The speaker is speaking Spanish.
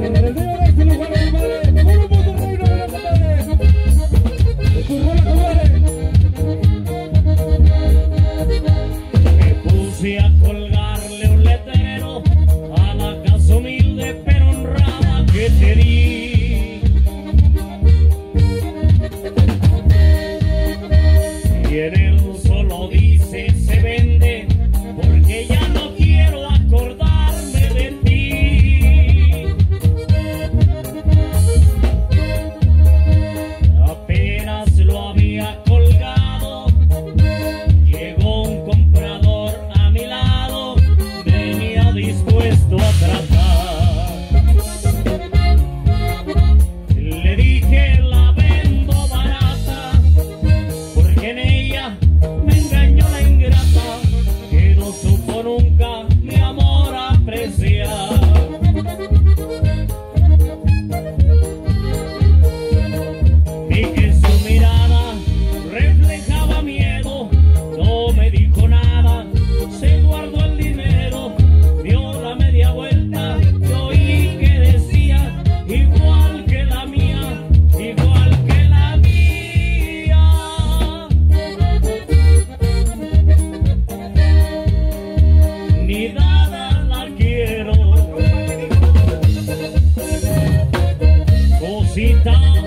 Fui a colgarle un letrero a la casa humilde pero honrada que te di. Y en él solo dice se vende porque ya no quiero acordarme de ti. Apenas lo había colgado, llegó un comprador dispuesto a tratar. Le dije la vendo barata porque en ella me engañó la ingrata que no supo nunca mi amor apreciar. Vi que su mirada reflejaba miedo, no me dijo nada, se guardó el dinero. Dio la media vuelta y oí que decía igual que la mía, igual que la mía. Ni dada la quiero, cosita.